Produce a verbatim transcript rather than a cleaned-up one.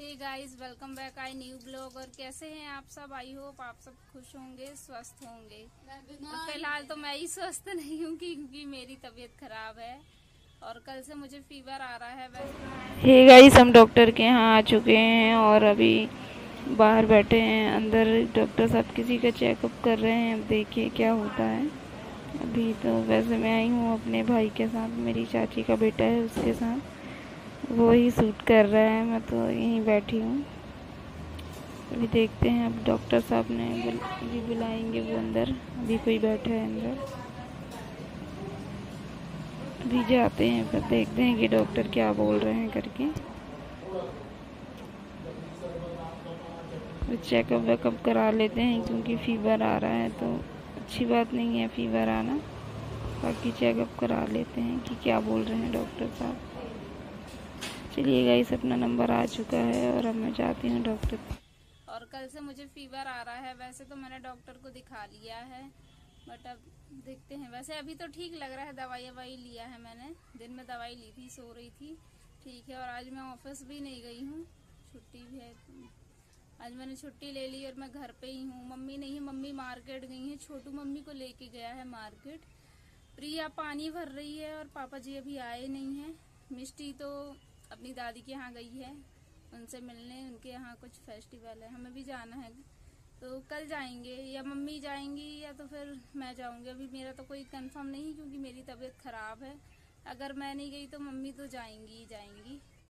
Hey guys, welcome back I new blog. और कैसे हैं आप सब? आई होप आप सब खुश होंगे, स्वस्थ होंगे। फिलहाल तो मैं ही स्वस्थ नहीं हूँ क्योंकि मेरी तबीयत खराब है और कल से मुझे फीवर आ रहा है। वैसे हे गाइस, हम डॉक्टर के यहाँ आ चुके हैं और अभी बाहर बैठे हैं। अंदर डॉक्टर साहब किसी का चेकअप कर रहे हैं। अब देखिए क्या होता है। अभी तो वैसे मैं आई हूँ अपने भाई के साथ, मेरी चाची का बेटा है उसके साथ, वो ही शूट कर रहा है। मैं तो यहीं बैठी हूँ। अभी देखते हैं, अब डॉक्टर साहब ने बुल, अभी बुलाएंगे वो अंदर। अभी कोई बैठा है अंदर, अभी जाते हैं फिर देखते हैं कि डॉक्टर क्या बोल रहे हैं करके। चेकअप वेकअप करा लेते हैं क्योंकि फ़ीवर आ रहा है तो अच्छी बात नहीं है फ़ीवर आना। बाकी चेकअप करा लेते हैं कि क्या बोल रहे हैं डॉक्टर साहब। चलिए गाइस, अपना नंबर आ चुका है और अब मैं जाती हूँ डॉक्टर। और कल से मुझे फीवर आ रहा है। वैसे तो मैंने डॉक्टर को दिखा लिया है, बट अब देखते हैं। वैसे अभी तो ठीक लग रहा है, दवाई ववाई लिया है मैंने। दिन में दवाई ली थी, सो रही थी, ठीक है। और आज मैं ऑफिस भी नहीं गई हूँ, छुट्टी भी है। आज मैंने छुट्टी ले ली और मैं घर पे ही हूँ। मम्मी नहीं है, मम्मी मार्केट गई है। छोटू मम्मी को लेके गया है मार्केट। प्रिया पानी भर रही है और पापा जी अभी आए नहीं हैं। मिष्टी तो अपनी दादी के यहाँ गई है उनसे मिलने। उनके यहाँ कुछ फेस्टिवल है, हमें भी जाना है, तो कल जाएंगे। या मम्मी जाएंगी या तो फिर मैं जाऊंगी। अभी मेरा तो कोई कंफर्म नहीं क्योंकि मेरी तबीयत खराब है। अगर मैं नहीं गई तो मम्मी तो जाएंगी ही जाएंगी।